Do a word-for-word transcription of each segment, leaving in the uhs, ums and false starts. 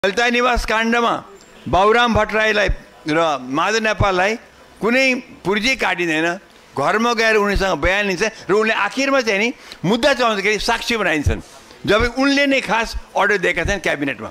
ललिता निवास काण्डमा बाबुराम भट्टराईलाई र माधव नेपाललाई कुनै पुर्जी काटिँदैन, घरमा गएर उनीसँग बयान लिन्छ र उनले आखिरमा चाहिँ नि मुद्दा चलाउँदाखेरि साक्षी बनाइन्छन्। जब उनले नै खास अर्डर दिएका थिएन क्याबिनेटमा।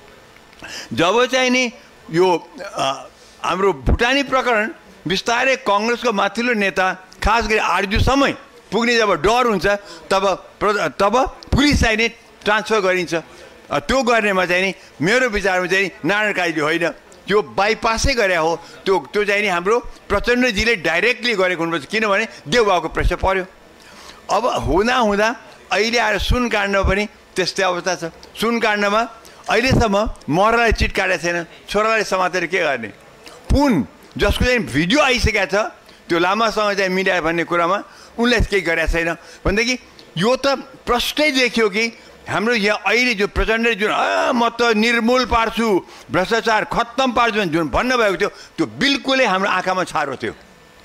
जब चाहिँ नि यो हाम्रो भुटानी प्रकरण बिस्तारै कङ्ग्रेसको माथिल्लो नेता खास गरी आरजुसम्म पुग्ने जब डर हुन्छ तब तब पुलिसलाई नै ट्रान्सफर गरिन्छ। त्यो गर्नेमा चाहिँ नि मेरो विचारमा चाहिँ नारायण काजी होइन, त्यो बाइपासै गरे हो। त्यो त्यो चाहिँ नि हाम्रो प्रचण्डजीले डाइरेक्टली गरेको हुनुपर्छ, किनभने देउबाको प्रेसर पर्यो। अब हुँदा हुँदा अहिले आएर सुन काण्डमा पनि त्यस्तै अवस्था छ। सुन काण्डमा अहिलेसम्म मरालाई चिट काटेको छैन, छोरालाई समातेर के गर्ने। पुन जसको चाहिँ भिडियो आइसकेको छ त्यो लामासँग चाहिँ मिलायो भन्ने कुरामा उनले केही गरेको छैन भनेदेखि यो त प्रष्टै देखियो कि हाम्रो यहाँ अहिले जो प्रचण्डले जुन म त निर्मूल पार्छु, भ्रष्टाचार खत्तम पार्छु जुन भन्नुभएको थियो त्यो बिल्कुलै हाम्रो आँखामा छारो थियो।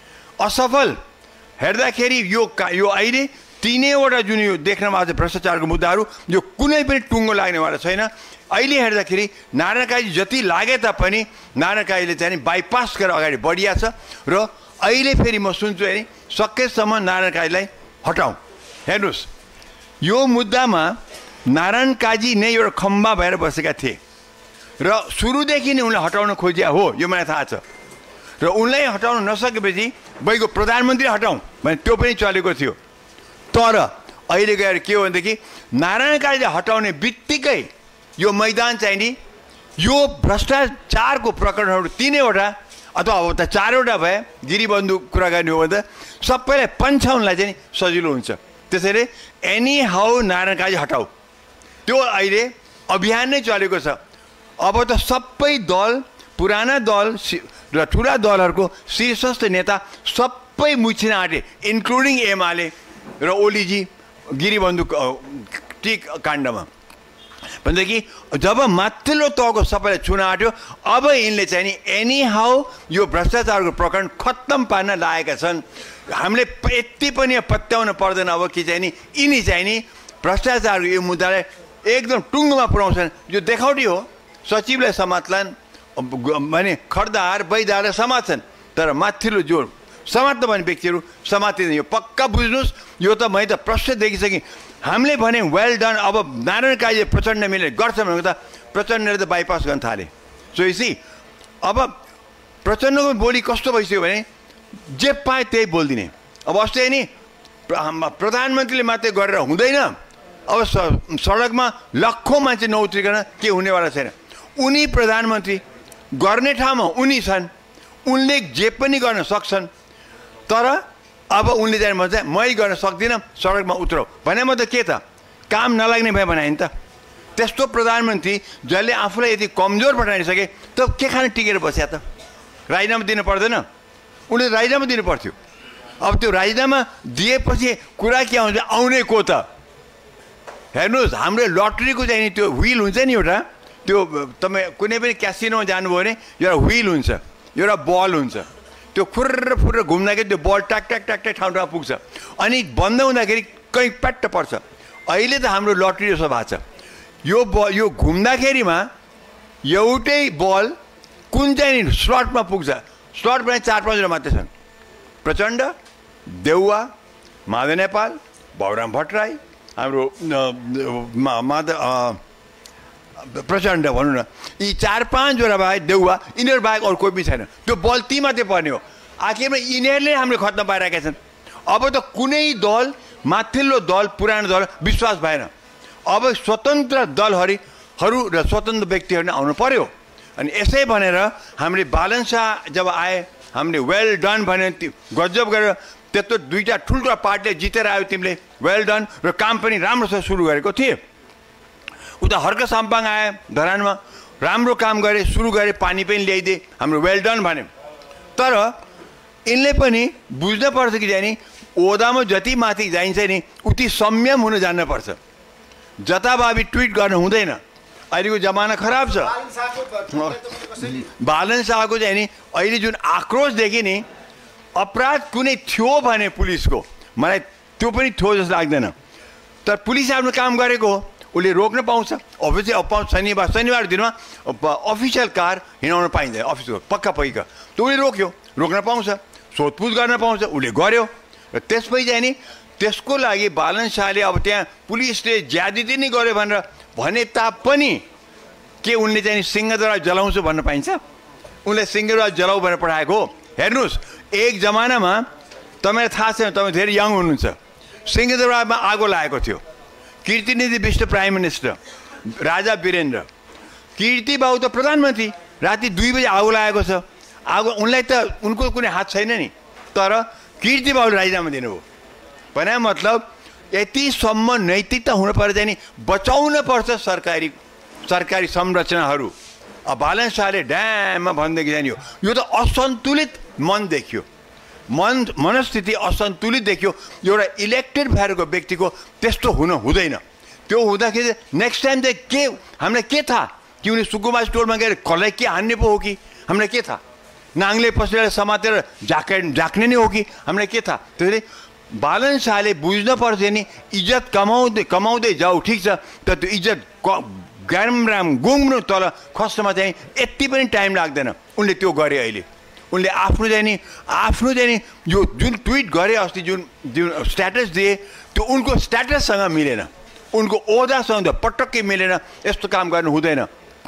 असफल हेर्दाखेरि यो यो अहिले तीनैवटा जुन यो देख्नमा आउँछ भ्रष्टाचारको मुद्दाहरू यो कुनै पनि टुङ्गो लाग्नेवाला छैन। अहिले हेर्दाखेरि नारायण काजी जति लागे तापनि नारायण काजीले चाहिँ बाइपास गरेर अगाडि बढिया छ र अहिले फेरि म सुन्छु नि सकेसम्म नारायण काजीलाई हटाउँ। हेर्नुहोस् यो मुद्दामा नारायण काजी नै एउटा खम्बा भएर बसेका थिए र सुरुदेखि नै उनलाई हटाउन खोजिया हो, यो मलाई थाहा छ। र उनलाई हटाउन नसकेपछि बैको प्रधानमन्त्री हटाउँ भने त्यो पनि चलेको थियो। तर अहिले गएर के हो भनेदेखि नारायण काजीलाई हटाउने बित्तिकै यो मैदान चाहिँ नि यो भ्रष्टाचारको प्रकरणहरू तिनैवटा अथवा अब त चारवटा भए गिरीबन्धु कुरा गर्ने हो भने त सबैलाई पन्छाउनलाई चाहिँ सजिलो हुन्छ। त्यसैले एनी हाउ नारायण काजी हटाऊ त्यो अहिले अभियान नै चलेको छ। अब त सबै दल पुराना दल र ठुला दलहरूको शीर्षस्थ नेता सबै मुछिन आँटे, इन्क्लुडिङ एमाले र ओलीजी गिरीबन्धु टी काण्डमा भनेदेखि जब माथिल्लो तहको सबैलाई चुन आँट्यो अब यिनले चाहिँ नि एनी हाउ यो भ्रष्टाचारको प्रकरण खत्तम पार्न लागेका छन्। हामीले यति पनि पत्याउन पर्दैन अब कि चाहिँ नि यिनी चाहिँ नि भ्रष्टाचारको यो मुद्दालाई एकदम टुङ्गोमा पुर्याउँछन्। यो देखाउटी हो, सचिवलाई समात्लान् भने खर्दाहार बैदाहार समात्छन् तर माथिल्लो जो समात्न भन्ने व्यक्तिहरू समातिँदैन। यो पक्का बुझ्नुहोस्। यो त मैले त प्रश्न देखिसकेँ। हामीले भने वेल डन। अब नारायण काजी प्रचण्ड मिलेर गर्छ भनेको त प्रचण्डले त बाइपास गर्न थाले। सो इसी अब प्रचण्डको बोली कस्तो भइसक्यो भने जे पाए त्यही बोलिदिने। अब अस्ति नि प्रधानमन्त्रीले मात्रै गरेर हुँदैन, अब सडकमा लाखौँ मान्छे नउत्रिकन के हुनेवाला छैन। उनी प्रधानमन्त्री गर्ने ठाउँमा उनी छन्, उनले जे पनि गर्न सक्छन्। तर अब उनले चाहिँ म चाहिँ मै गर्न सक्दिनँ, सडकमा उत्रौ भने म त के त काम नलाग्ने भए भने त त्यस्तो प्रधानमन्त्री जसले आफूलाई यति कमजोर बनाइसके त के खान टिकेर बस्या त। राजीनामा दिनु पर्दैन, उनले राजीनामा दिनु पर्थ्यो। अब त्यो राजीनामा दिएपछि कुरा के आउँछ, आउने को त। हेर्नुहोस् हाम्रो लटरीको चाहिँ नि त्यो व्हिल हुन्छ नि एउटा, त्यो तपाईँ कुनै पनि क्यासिनोमा जानुभयो भने एउटा व्हिल हुन्छ, एउटा बल हुन्छ, त्यो खुर्र फुर्र घुम्दाखेरि त्यो बल ट्याक ट्याक ट्याक ट्याक ठाउँ ठाउँमा पुग्छ अनि बन्द हुँदाखेरि कहीँ प्याट्ट पर्छ। अहिले त हाम्रो लटरी जस्तो भएको छ। यो बल यो घुम्दाखेरिमा एउटै बल कुन चाहिँ नि स्लटमा पुग्छ, स्लट पनि चार पाँचवटा मात्रै छन्। प्रचण्ड, देउवा, माधव नेपाल, बाबुराम भट्टराई, हाम्रो माधव प्रचण्ड भनौँ न, यी चार पाँचवटा बाहेक देउवा यिनीहरू बाहेक अरू कोही पनि छैन। त्यो बल ती मात्रै पर्ने हो। आखिरमा यिनीहरूले हामीले खत्तम पाइरहेका छन्। अब त कुनै दल माथिल्लो दल पुरानो दल विश्वास भएन। अब स्वतन्त्र दलहरू र स्वतन्त्र व्यक्तिहरू नै आउनु पर्यो। अनि यसै भनेर हामीले बालन साहा जब आए हामीले वेल डन भने गजब गरेर त्यत्रो दुईवटा ठुल्ठुला पार्टीले जितेर आयो, तिमीले वेल डन र काम पनि राम्रोसँग सुरु गरेको थिए। उता हर्क साम्पाङ आए धरानमा, राम्रो काम गरे, सुरु गरे, पानी पनि ल्याइदिए, हाम्रो वेल डन भने। तर यिनले पनि बुझ्न पर्छ कि जाने ओदामा जति माथि जाइन्छ नि उति संयम हुन जान्नुपर्छ। जताभावी ट्विट गर्न हुँदैन। अहिलेको जमाना खराब छ। बालन शाहको चाहिँ नि अहिले जुन आक्रोश देखि नि अपराध कुनै थियो भने पुलिसको मलाई त्यो पनि थियो जस्तो लाग्दैन। तर पुलिस आफ्नो काम गरेको हो, उसले रोक्न पाउँछ अभियसली अब पाउँछ शनिबार शनिबार दिनमा अफिसियल कार हिँडाउन पाइँदैन अफिसको पक्का पैका त्यो उसले रोक्यो रोक्न पाउँछ सोधपुछ गर्न पाउँछ उसले गर्यो र त्यसपछि चाहिँ नि त्यसको लागि बालन शाहले अब त्यहाँ पुलिसले ज्यादती नै गर्यो भनेर भने तापनि के उनले चाहिँ सिंहदरबार जलाउँछु भन्न पाइन्छ उनले सिंहदरबार जलाऊ भनेर पठाएको हो हेर्नुहोस् एक जमानामा तपाईँलाई थाहा छैन तपाईँ धेरै यङ हुनुहुन्छ सिंहदरबारमा आगो लागेको थियो कीर्तिनिधि विष्ट प्राइम मिनिस्टर राजा वीरेन्द्र कीर्ति बाबु त प्रधानमन्त्री राति दुई बजे आगो लागेको छ आगो उनलाई त उनको कुनै हात छैन नि तर कीर्ति बाबुले राजीनामा दिनुभयो भने मतलब यतिसम्म नैतिकता हुनु पर्छ चाहिँ नि बचाउन पर्छ सरकारी सरकारी संरचनाहरू अब बालन शाहले ड्याममा भन्दैछ नि यो त असन्तुलित मन देखियो मन मनस्थिति असन्तुलित देखियो एउटा इलेक्टेड भएरको व्यक्तिको त्यस्तो हुन हुँदैन त्यो हुँदाखेरि नेक्स्ट टाइम चाहिँ के हामीलाई के थाहा कि उनी सुकुमा स्टोरमा गएर कसलाई के हान्ने पो हो कि हामीलाई के थाहा नाङ्ले पसलेर समातेर झाक झाक्ने नै हो कि हामीलाई के थाहा त्यसैले बालन शाहले बुझ्न पर्छ नि इज्जत कमाउँदै कमाउँदै जाऊ ठिक छ तर त्यो इज्जत ग्राम राम गुङ्नु तल खस्नमा चाहिँ यति पनि टाइम लाग्दैन उनले त्यो गरे अहिले उनले आफ्नो चाहिँ नि आफ्नो चाहिँ नि यो जुन ट्विट गरे अस्ति जुन जुन स्ट्याटस दिए त्यो उनको स्ट्याटससँग मिलेन उनको ओहदासँग त पटक्कै मिलेन यस्तो काम गर्नु हुँदैन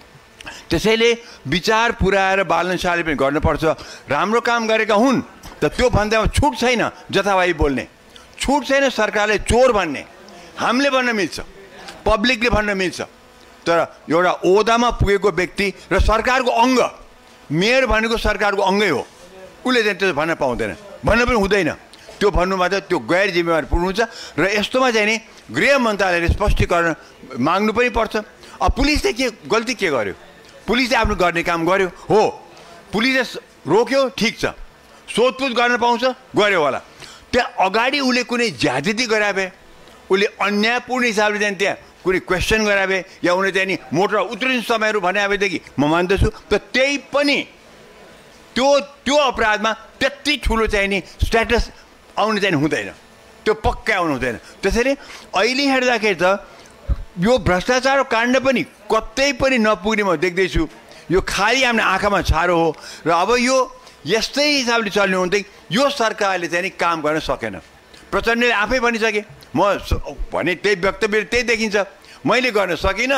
त्यसैले विचार पुर्याएर बालन शाहले पनि गर्नुपर्छ राम्रो काम गरेका हुन् त त्यो भन्दामा छुट छैन जथाभावी बोल्ने छुट छैन सरकारले चोर भन्ने हामीले भन्न मिल्छ पब्लिकले भन्न मिल्छ तर एउटा ओहदामा पुगेको व्यक्ति र सरकारको अङ्ग मेयर भनेको सरकारको अङ्गै हो उसले चाहिँ त्यो भन्न पाउँदैन भन्न पनि हुँदैन त्यो भन्नुमा त त्यो गैर जिम्मेवार पुग्नुहुन्छ र यस्तोमा चाहिँ नि गृह मन्त्रालयले स्पष्टीकरण माग्नु पनि पर्छ अब पुलिसले के गल्ती के गर्यो पुलिसले आफ्नो गर्ने काम गर्यो हो पुलिसले रोक्यो ठिक छ सोधपुछ गर्न पाउँछ गर्यो होला त्यहाँ अगाडि उसले कुनै ज्यादती गराए भए उसले अन्यायपूर्ण हिसाबले चाहिँ त्यहाँ कुनै क्वेसन गराए भए या उनले चाहिँ नि मोटर उत्रिने समयहरू भने भएदेखि म मान्दछु त त्यही पनि त्यो त्यो अपराधमा त्यति ठुलो चाहिँ नि स्ट्याटस आउनु चाहिँ हुँदैन त्यो पक्कै आउनु हुँदैन त्यसैले अहिले हेर्दाखेरि त यो भ्रष्टाचार काण्ड पनि कतै पनि नपुग्ने म देख्दैछु यो खालि आफ्नो आँखामा छारो हो र अब यो यस्तै हिसाबले चल्ने हुँदै यो सरकारले चाहिँ नि काम गर्न सकेन प्रचण्डले आफै भनिसके म भने त्यही वक्तव्य त्यही देखिन्छ मैले गर्न सकिनँ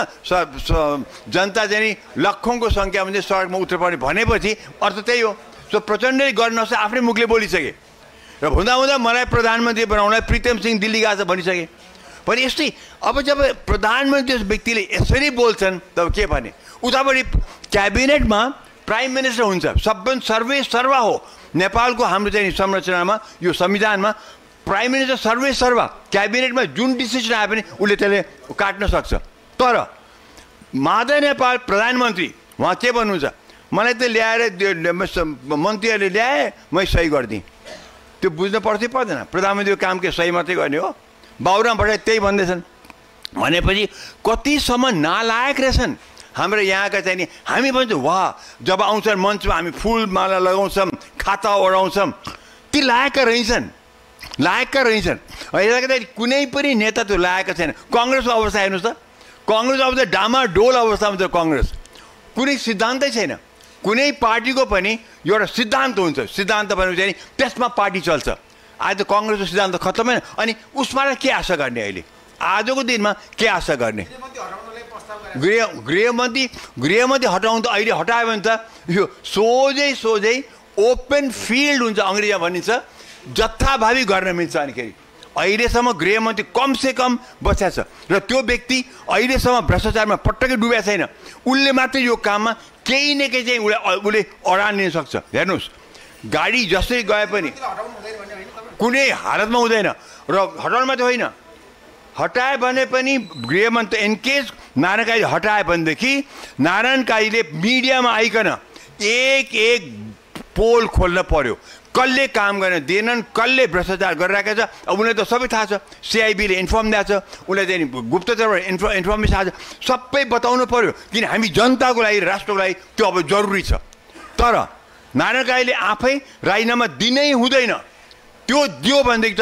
जनता चाहिँ नि लाखौँको सङ्ख्यामा चाहिँ सडकमा उत्रपर्ने भनेपछि अर्थ त्यही हो सो प्रचण्डले गर्न नसके आफ्नै मुखले बोलिसके र हुँदा हुँदा मलाई प्रधानमन्त्री बनाउनलाई प्रितम सिंह दिल्ली गएको छ भनिसके पनि यस्तै अब जब प्रधानमन्त्री व्यक्तिले यसरी बोल्छन् तब के भने उतापट्टि क्याबिनेटमा प्राइम मिनिस्टर हुन्छ सबै सर्वे सर्वा हो नेपालको हाम्रो चाहिँ संरचनामा यो संविधानमा प्राइम मिनिस्टर सर्वे सर्वा क्याबिनेटमा जुन डिसिसन आए पनि उसले त्यसले काट्न सक्छ तर माधव नेपाल प्रधानमन्त्री उहाँ के भन्नुहुन्छ मलाई त ल्याएर मन्त्रीहरूले ल्याए मै सही गरिदिएँ त्यो बुझ्न पर्थ्यो पर्दैन प्रधानमन्त्रीको काम के सही मात्रै गर्ने हो बाबुराम भट्टराई त्यही भन्दैछन् भनेपछि कतिसम्म नालायक रहेछन् हाम्रो यहाँका चाहिँ नि हामी भन्छौँ वाह जब आउँछन् मञ्चमा हामी फुलमाला लगाउँछौँ खाता ओढाउँछौँ ती लायकका रहन्छन् लायकका रहन्छन् अहिले कुनै पनि नेता त्यो लायकका छैन कङ्ग्रेसको अवस्था हेर्नुहोस् त कङ्ग्रेस अब त डामाडोल अवस्थामा छ कङ्ग्रेस कुनै सिद्धान्तै छैन कुनै पार्टीको पनि एउटा सिद्धान्त हुन्छ सिद्धान्त भनेपछि चाहिँ त्यसमा पार्टी चल्छ आज त कङ्ग्रेसको सिद्धान्त खत्तम होइन अनि उसबाट के आशा गर्ने अहिले आजको दिनमा के आशा गर्ने गृह गृहमन्त्री गृहमन्त्री हटाउनु त अहिले हटायो भने त यो सोझै सोझै ओपन फिल्ड हुन्छ अङ्ग्रेजीमा भनिन्छ जथाभावी गर्न मिल्छ अनिखेरि अहिलेसम्म गृहमन्त्री कमसे कम बसेको छ र त्यो व्यक्ति अहिलेसम्म भ्रष्टाचारमा पटक्कै डुबेको छैन उसले मात्रै यो काममा केही न केही चाहिँ उसले उसले अडान लिन सक्छ हेर्नुहोस् गाडी जसरी गए पनि कुनै हालतमा हुँदैन र हटाउनु मात्रै होइन हटाए भने पनि गृहमन्त्री इनकेस नारायण काईले हटाए भनेदेखि नारायण काईले मिडियामा आइकन एक एक पोल खोल्न पर्यो कसले काम गर्न दिएनन् कसले भ्रष्टाचार गरिरहेको छ अब उनीलाई त सबै थाहा छ सिआइबीले इन्फर्म दिएको छ उसलाई चाहिँ गुप्तचरबाट इन्फो इन्फर्मेसन आएको छ सबै बताउनु पर्यो किन हामी जनताको लागि राष्ट्रको लागि त्यो अब जरुरी छ तर नारायण काईले आफै राजीनामा दिनै हुँदैन त्यो दियो भनेदेखि त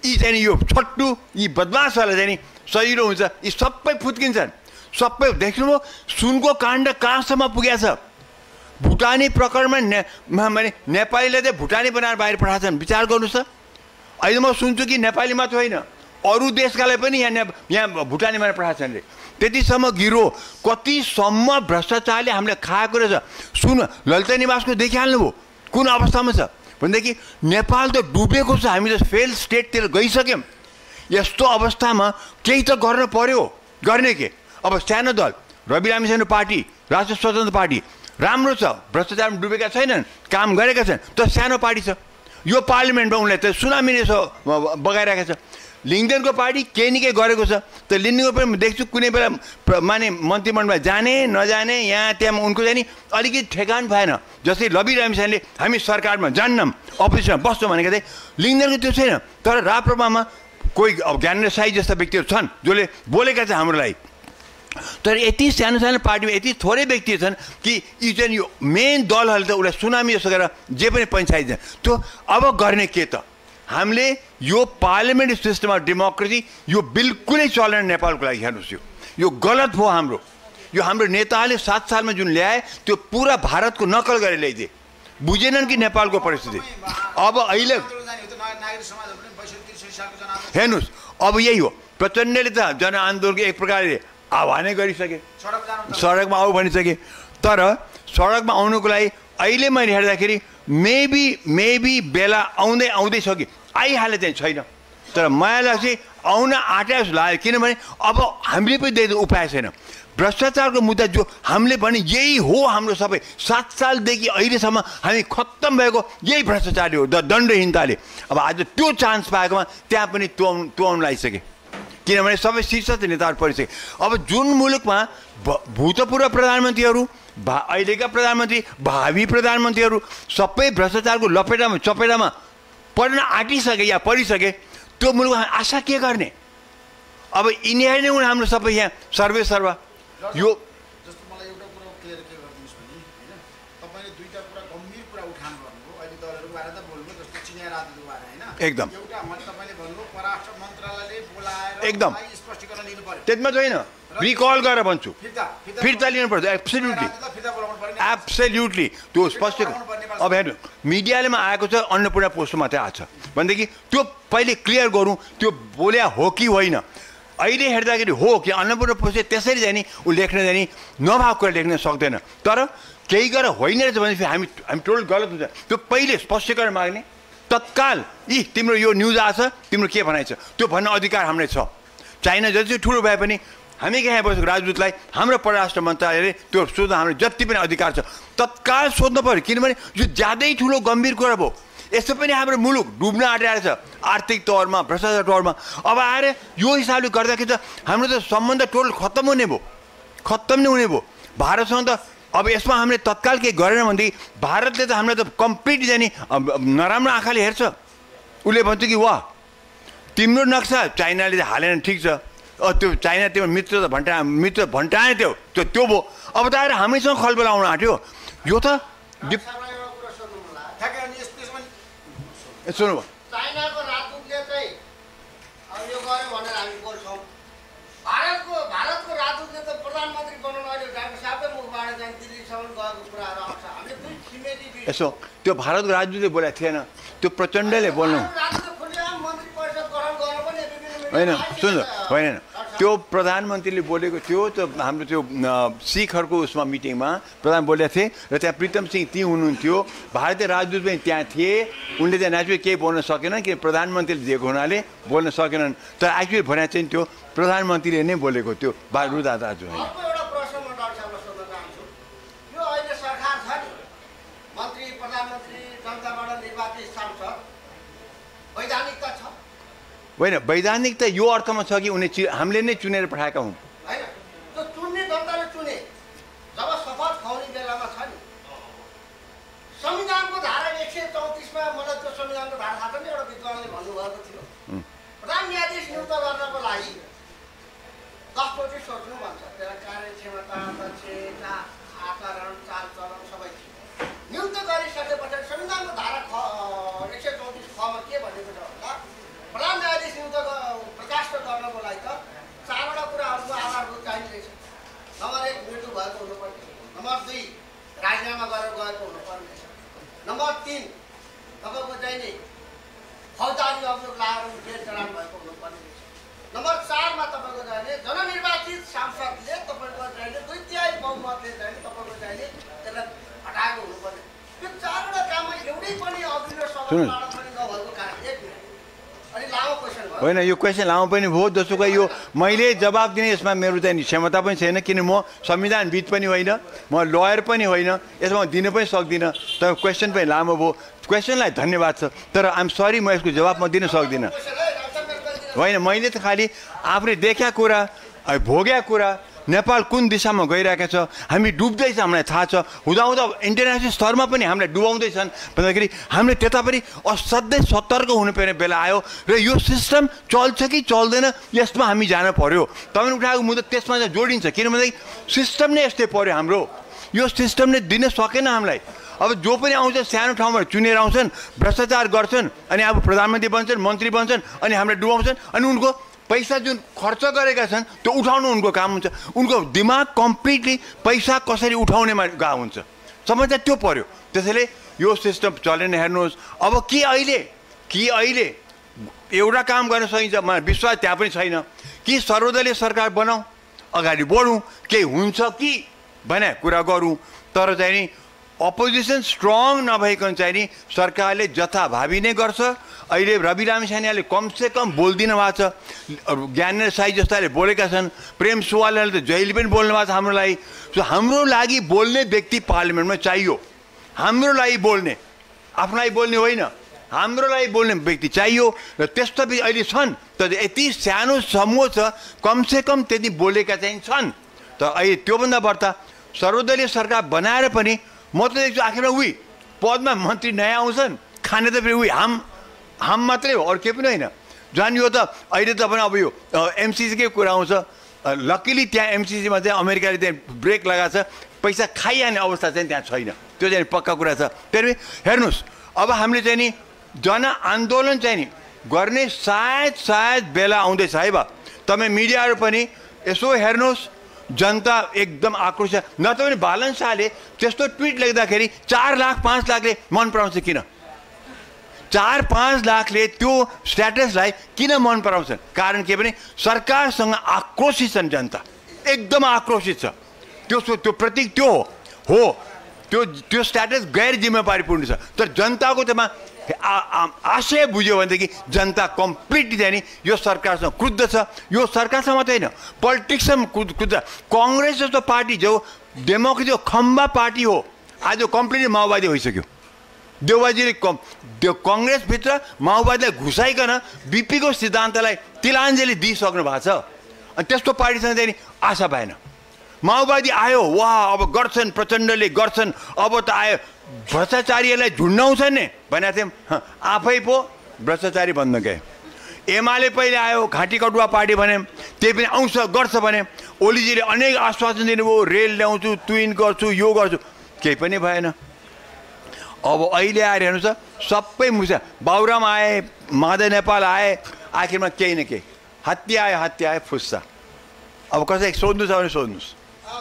यी चाहिँ नि यो छट्टु यी बदमासहरूलाई चाहिँ नि सजिलो हुन्छ, यी सबै फुत्किन्छन्। सबै देख्नुभयो सुनको काण्ड कहाँसम्म पुगेछ। भुटानी प्रकरणमा ने माने नेपालीले चाहिँ भुटानी बनाएर बाहिर पठाएछन्। विचार गर्नुहोस् त। अहिले म सुन्छु कि नेपाली मात्र होइन अरू देशकालाई पनि यहाँ यहाँ भुटानी बनाएर पठाएछन् रे। त्यतिसम्म गिरो कतिसम्म भ्रष्टाचारले हामीले खाएको रहेछ। सुन ललिता निवासको देखिहाल्नुभयो कुन अवस्थामा छ भनेदेखि नेपाल त डुबेको छ। हामी त फेल स्टेटतिर गइसक्यौँ। यस्तो अवस्थामा केही त गर्न पर्यो। गर्ने के अब सानो दल रवि लामिछाने पार्टी राष्ट्रिय स्वतन्त्र पार्टी राम्रो छ, भ्रष्टाचारमा डुबेका छैनन्, काम गरेका छन्, तर सानो पार्टी छ। यो पार्लिमेन्टमा उनले त सुनामी यसो बगाइरहेको छ। लिङ्गदेनको पार्टी केही न केही गरेको छ। त लिङ्गदेनको पनि म देख्छु कुनै बेला माने मन्त्रीमण्डलमा जाने नजाने यहाँ त्यहाँ उनको चाहिँ नि अलिकति ठेगान भएन। जस्तै रवि लामिछानेले हामी सरकारमा जान्नौँ अपोजिसनमा बस्छौँ भनेको चाहिँ लिङ्गदेनको त्यो छैन। तर राप्रपामा कोही अब ज्ञानेन्द्र साई जस्ता व्यक्तिहरू छन् जसले बोलेका छन् हाम्रो लागि। तर यति सानो सानो पार्टीमा यति थोरै व्यक्ति छन् कि यी चाहिँ यो मेन दलहरूले त उसलाई सुनामी जस्तो गरेर जे पनि पञ्चायत त्यो अब गर्ने के त। हामीले यो पार्लियामेन्ट सिस्टम अफ डेमोक्रेसी यो बिल्कुलै चलेन नेपालको लागि। हेर्नुहोस् यो यो गलत भयो हाम्रो। यो हाम्रो नेताहरूले सात सालमा जुन ल्याए त्यो पुरा भारतको नकल गरेर ल्याइदिए। बुझेनन् कि नेपालको परिस्थिति। अब अहिले हेर्नुहोस् अब यही हो। प्रचण्डले त जनआन्दोलनको एक प्रकारले आह्वानै गरिसके, सडकमा आऊ भनिसके। तर सडकमा आउनुको लागि अहिले मैले हेर्दाखेरि मेबी मेबी बेला आउँदै आउँदैछ कि आइहाले चाहिँ छैन। तर मलाई लाग्छ आउन आँटा जस्तो लाग्यो। किनभने अब हामीले पनि दिएको उपाय छैन। भ्रष्टाचारको मुद्दा जो हामीले भने यही हो हाम्रो सबै सात सालदेखि अहिलेसम्म हामी खत्तम भएको यही भ्रष्टाचार हो, दण्डहीनताले। अब आज त्यो चान्स पाएकोमा त्यहाँ पनि तुहाउनु तुहाउनु लागिसके। किनभने सबै शीर्ष नेताहरू परिसके। अब जुन मुलुकमा भूतपूर्व प्रधानमन्त्रीहरू भा अहिलेका प्रधानमन्त्री भावी प्रधानमन्त्रीहरू सबै भ्रष्टाचारको लपेटामा चपेटामा पर्न आँटिसके या परिसके त्यो मुलुकमा आशा के गर्ने। अब यिनीहरू नै हुन् हाम्रो सबै यहाँ सर्वे सर्वा। यो जस्तो मलाई एउटा कुरा क्लियर के गरिदिनुस् भने हैन तपाईले दुईटा कुरा गम्भीर कुरा उठान गर्नुभयो। अहिले दलहरुको बारे त बोल्नुभयो जस्तो चिनिया राजनीतिको बारे हैन एकदम एउटा मैले तपाईले भन्नुभयो परराष्ट्र मन्त्रालयले बोलाएर एकदम स्पष्टीकरण लिनु पर्यो। त्यसमा छैन रिकल गरेर भन्छु फिर्ता फिर्ता लिनु पर्छ। एब्सोल्युटली फिर्ता बोलाउनु पर्ने एब्सोल्युटली त्यो स्पष्ट। अब हेर्नु मिडियालेमा आएको छ अन्नपूर्ण पोस्ट मात्रै आएको छ भनेदेखि त्यो पहिले क्लियर गरौँ त्यो बोल्या हो कि होइन। अहिले हेर्दाखेरि हो कि अन्नपूर्ण पोस्ट त्यसरी जाने ऊ लेख्न जाने नभएको कुरा लेख्न सक्दैन। तर केही गरेर होइन रहेछ भनेपछि हामी हामी टोटल गलत हुन्छ। त्यो पहिले स्पष्टीकरण माग्ने तत्काल यी तिम्रो यो न्युज आएछ तिम्रो के भनाइ छ त्यो भन्ने अधिकार हामीलाई छ। चाइना जति ठुलो भए पनि हामी कहाँ बसेको राजदूतलाई हाम्रो परराष्ट्र मन्त्रालयले त्यो सोध्न हाम्रो जति पनि अधिकार छ तत्काल सोध्नु पऱ्यो। किनभने यो ज्यादै ठुलो गम्भीर कुरा भयो। यस्तो पनि हाम्रो मुलुक डुब्न आँटिरहेको छ आर्थिक तौरमा भ्रष्टाचार तौरमा। अब आएर यो हिसाबले गर्दाखेरि त हाम्रो त सम्बन्ध टोटल खत्तम हुने भयो, खत्तम नै हुने भयो भारतसँग त। अब यसमा हामीले तत्काल केही गरेन भनेदेखि भारतले त हामीलाई त कम्प्लिट जाने नराम्रो आँखाले हेर्छ। उसले भन्छ कि वाह तिम्रो नक्सा चाइनाले हालेन ठिक छ, त्यो चाइना त्यो मित्र त भन्टा मित्र भन्टाएन त्यो त्यो त्यो भयो। अब त आएर हामीसँग खलबल आउन आँट्यो। यो त सुन्नु चाइनाको राजदूतले चाहिँ यो गर्यो भनेर हामी बोल्छौँ। भारतको भारतको राजदूतले त प्रधानमन्त्री बनाउन अहिले डाक्टर साहबकै मुखबाट चाहिँ दिल्लीसम्म गएको कुराहरू आउँछ। हामीले दुई छिमेकी यसो त्यो भारतको राजदूतले बोलेको थिएन, त्यो प्रचण्डले बोल्नु होइन। सुन्नु होइन त्यो प्रधानमन्त्रीले बोलेको थियो त्यो हाम्रो त्यो सिखहरूको उसमा मिटिङमा प्रधान बोलेको थिए र त्यहाँ प्रीतम सिंह ती हुनुहुन्थ्यो भारतीय राजदूत पनि त्यहाँ थिए। उनले त्यहाँ नेचुरली केही बोल्न सकेनन् किन प्रधानमन्त्रीले दिएको हुनाले बोल्न सकेनन्। तर एक्चुअली भने चाहिँ त्यो प्रधानमन्त्रीले नै बोलेको त्यो रुदा दाजु होइन। एउटा प्रश्न म डाक्टर साहबलाई सोध्न चाहन्छु। यो अहिले सरकार छ नि मन्त्री प्रधानमन्त्री जनताबाट निर्वाचित सांसद वैधानिकता छ होइन? वैधानिक त यो अर्थमा छ कि उनी हामीले नै चुनेर पठाएका हुन्। होइन त्यो चुन्ने जनताले चुने जब शपथ खुवाउने बेलामा छ नि संविधानको धारा एक सय चौतिसमा मलाई त्यो संविधानको धारा थाहा छ नि एउटा विद्वानले भन्नुभएको थियो प्रधान न्यायाधीश नियुक्त गर्नको लागि दसचोटि सोच्नु भन्छ। त्यसलाई कार्यक्षमता दक्षता आचरण चालचलन सबै नियुक्त गरिसके पछाडि संविधानको धारा एक सय चौतिस खमा के भनेको छ भन्दा प्रधान न्यायाधीश राजीनामा गरेर गएको हुनुपर्ने छ। नम्बर तिन तपाईँको चाहिँ नि फौजदारी अभियोग लाएर जेल चलान भएको हुनुपर्ने छ। नम्बर चारमा तपाईँको चाहिँ नि जननिर्वाचित सांसदले तपाईँको चाहिँ नि दुई तिहाई बहुमतले चाहिँ नि तपाईँको चाहिँ नि त्यसलाई हटाएको हुनुपर्ने। यो चारवटा काममा एउटै पनि अघिल्लो सदनमा पनि नभएको कारण एक मिनट अलि लामो क्वेसन भयो होइन, यो क्वेसन लामो पनि भयो। दोस्रो यो मैले जवाब दिने यसमा मेरो चाहिँ क्षमता पनि छैन, किन म संविधानविद पनि होइन, म लयर पनि होइन, यसमा दिन पनि सक्दिनँ। तर क्वेसन पनि लामो भयो, क्वेसनलाई धन्यवाद छ, तर आइएम सरी म यसको जवाब म दिन सक्दिनँ। होइन, मैले त खालि आफूले देखेका कुरा, भोगेका कुरा, नेपाल कुन दिशामा गइरहेको छ, हामी डुब्दैछ हामीलाई थाहा छ, हुँदाहुँदा इन्टरनेसनल स्तरमा पनि हामीलाई डुबाउँदैछन् भन्दाखेरि हामीले त्यता पनि असाध्यै सतर्क हुनुपर्ने बेला आयो र यो सिस्टम चल्छ कि चल्दैन यसमा हामी जान पर्यो। तपाईँले उठाएको मुद्दा त्यसमा चाहिँ जोडिन्छ, किनभने सिस्टम नै यस्तै पर्यो हाम्रो, यो सिस्टमले दिन सकेन हामीलाई। अब जो पनि आउँछ सानो ठाउँमा चुनेर आउँछन्, भ्रष्टाचार गर्छन्, अनि अब प्रधानमन्त्री बन्छन्, मन्त्री बन्छन्, अनि हामीलाई डुबाउँछन्, अनि उनको पैसा जुन खर्च गरेका छन् त्यो उठाउनु उनको काम हुन्छ। उनको दिमाग कम्प्लिटली पैसा कसरी उठाउनेमा गएको हुन्छ, समस्या त्यो पर्यो। त्यसैले यो सिस्टम चलेन। हेर्नुहोस्, अब के अहिले कि अहिले एउटा काम गर्न सकिन्छ, मलाई विश्वास त्यहाँ पनि छैन कि सर्वदलीय सरकार बनाऊ, अगाडि बढौँ, केही हुन्छ कि भने कुरा गरौँ। तर चाहिँ नि अपोजिसन स्ट्रङ नभइकन चाहिँ नि सरकारले जथाभावी नै गर्छ। अहिले रवि लामिछानेले कमसेकम बोलिदिनु भएको छ, ज्ञानेन्द्र साई जस्ताले बोलेका छन्, प्रेम सुवालले त जहिले पनि बोल्नु भएको छ हाम्रो लागि। सो हाम्रो लागि बोल्ने व्यक्ति पार्लिमेन्टमा चाहियो, हाम्रो लागि बोल्ने, आफ्नो लागि बोल्ने होइन, हाम्रो लागि बोल्ने व्यक्ति चाहियो। र त्यस्तो अहिले छन्, तर यति सानो समूह छ, कमसेकम त्यति बोलेका चाहिँ छन्। तर अहिले त्योभन्दा बढ्ता सर्वदलीय सरकार बनाएर पनि म त देख्छु आखिरमा उही पदमा मन्त्री नयाँ आउँछन्, खाने त फेरि उही हाम हाम मात्रै हो, अरू केही पनि होइन। झन् यो त अहिले त पनि अब यो एमसिसीकै कुरा आउँछ। लकिली त्यहाँ एमसिसीमा चाहिँ अमेरिकाले त्यहाँ ब्रेक लगाएको छ, पैसा खाइहाल्ने अवस्था चाहिँ त्यहाँ छैन, त्यो चाहिँ पक्का कुरा छ। फेरि हेर्नुहोस्, अब हामीले चाहिँ नि जनआन्दोलन चाहिँ नि गर्ने सायद सायद बेला आउँदैछ है बा। तपाईँ मिडियाहरू पनि यसो हेर्नुहोस्, जनता एकदम आक्रोश। न त पनि बालन शाहले त्यस्तो ट्विट लेख्दाखेरि चार लाख पाँच लाखले मन पराउँछ, किन चार पाँच लाखले त्यो स्ट्याटसलाई किन मन पराउँछन्? कारण के भने सरकारसँग आक्रोशित छन्, जनता एकदम आक्रोशित छ। त्यो त्यो प्रतीक त्यो हो हो त्यो त्यो स्ट्याटस गैर जिम्मेवारीपूर्ण छ। तर जनताको त्यसमा आशय बुझ्यो भनेदेखि जनता कम्प्लिटली चाहिँ नि यो सरकारसँग क्रुद्ध छ। यो सरकारसँग मात्रै होइन, पोलिटिक्समा क्रुद्ध। कङ्ग्रेस जस्तो पार्टी जो डेमोक्रेसी खम्बा पार्टी हो, आज कम्प्लिटली माओवादी भइसक्यो। देउबाजीले कम कङ्ग्रेसभित्र माओवादीलाई घुसाइकन बिपीको सिद्धान्तलाई तिलाञ्जली दिइसक्नु भएको छ। अनि त्यस्तो पार्टीसँग चाहिँ नि आशा भएन। माओवादी आयो, वाह अब गर्छन्, प्रचण्डले गर्छन्, अब त आयो भ्रष्टाचारीहरूलाई झुन्डाउँछन् नि भनेको थियौँ, आफै पो भ्रष्टाचारी बन्न गए। एमाले पहिले आयो, घाँटी कटुवा पार्टी भने, त्यही पनि आउँछ गर्छ भने। ओलीजीले अनेक आश्वासन दिनुभयो, रेल ल्याउँछु, ट्विन गर्छु, यो गर्छु, केही पनि भएन। अब अहिले आएर हेर्नुहोस् त सबै मुसा, बाबुराम आए, माधव नेपाल आए, आखिरमा केही न केही हत्या आयो, हत्या आयो, फुस्सा। अब कसै सोध्नु छ भने सोध्नुहोस्।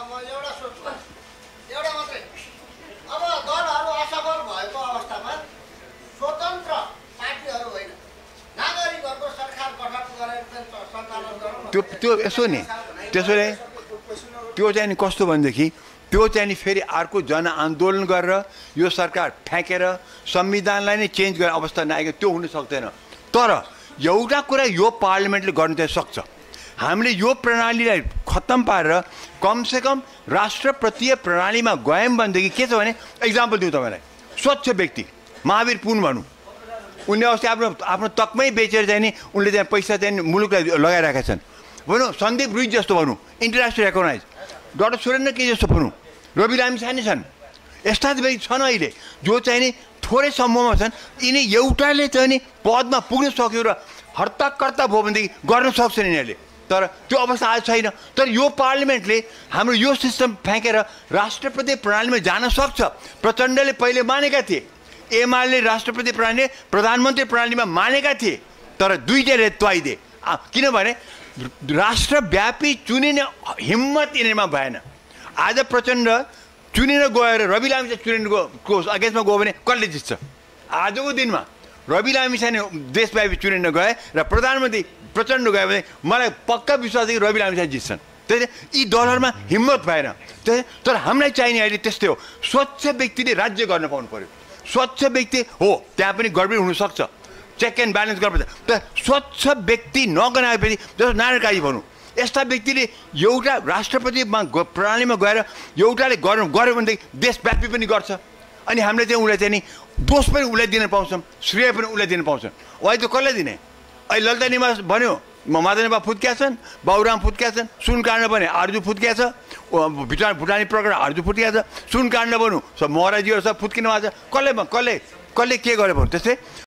त्यो त्यो यसो नि त्यसोले त्यो चाहिँ नि कस्तो भनेदेखि त्यो चाहिँ नि फेरि अर्को जनआन्दोलन गरेर यो सरकार फ्याँकेर संविधानलाई नै चेन्ज गर्ने अवस्था नआएको, त्यो हुन सक्दैन। तर एउटा कुरा यो पार्लिमेन्टले गर्नु चाहिँ सक्छ, हामीले यो प्रणालीलाई खत्तम पारेर कमसेकम राष्ट्रपतीय प्रणालीमा गयौँ भनेदेखि के छ भने, इक्जाम्पल दिउँ तपाईँलाई, स्वच्छ व्यक्ति महावीर पुन भनौँ, उनले अस्ति आफ्नो आफ्नो तकमै बेचेर चाहिँ नि उनले चाहिँ पैसा चाहिँ मुलुकलाई लगाइरहेका छन्। भनौँ सन्दीप रुई जस्तो भनौँ, इन्टरनेसनल रेकगनाइज, डाक्टर सुरेन्द्र के जस्तो भनौँ, रवि लामिछाने छन्, यस्ता व्यक्ति छन् अहिले जो चाहिँ नि थोरै समूहमा छन्। यिनी एउटाले चाहिँ नि पदमा पुग्न सक्यो र हर्ताकर्ता भयो भनेदेखि गर्न सक्छन् यिनीहरूले, तर त्यो अवस्था आज छैन। तर यो पार्लिमेन्टले हाम्रो यो सिस्टम फ्याँकेर राष्ट्रपति प्रणालीमा जान सक्छ। प्रचण्डले पहिले मानेका थिए, एमाले राष्ट्रपति प्रणाली प्रधानमन्त्री प्रणालीमा मानेका थिए, तर दुईटैले त्वाइदिए। किनभने राष्ट्रव्यापी चुनिने हिम्मत यिनीमा भएन। आज प्रचण्ड चुनेर गएर रवि लामिछाने चुनेर को अगेन्स्टमा गयो भने कसले जित्छ? आजको दिनमा रवि लामिछाने देशव्यापी चुनेर गए र प्रधानमन्त्री प्रचण्ड गयो भने मलाई पक्का विश्वास छ कि रवि लामिछाने जित्छन्। त्यसले यी दलहरूमा हिम्मत भएन। त्यही तर हामीलाई चाहिने अहिले त्यस्तै हो, स्वच्छ व्यक्तिले राज्य गर्न पाउनु पर्यो। स्वच्छ व्यक्ति हो, त्यहाँ पनि गडबडी हुनसक्छ, चेक एन्ड ब्यालेन्स गर्नुपर्छ। तर स्वच्छ व्यक्ति नगनाएपछि जस्तो नारायण काजी भनौँ, यस्ता व्यक्तिले एउटा राष्ट्रपतिमा प्रणालीमा गएर एउटाले गर्नु गऱ्यो भनेदेखि देशव्यापी पनि गर्छ। अनि हामीले चाहिँ उसलाई चाहिँ नि दोष पनि उसलाई दिन पाउँछौँ, श्रेय पनि उसलाई दिन पाउँछौँ। अहिले त कसलाई दिने? अहिले ललिता निवास भन्यो माधवनेपा फुत्क्या छन्, बाबुराम फुत्क्या छन्, सुन काण्ड भने आर्जु फुत्क्या छ, भुटान भुटानी प्रकरण आर्जु फुत्क्या छ, सुन काण्ड भनौँ सब महराजीहरू सब फुत्किनु भएको छ। कसले कसले कसले के गरे भन्नु? त्यस्तै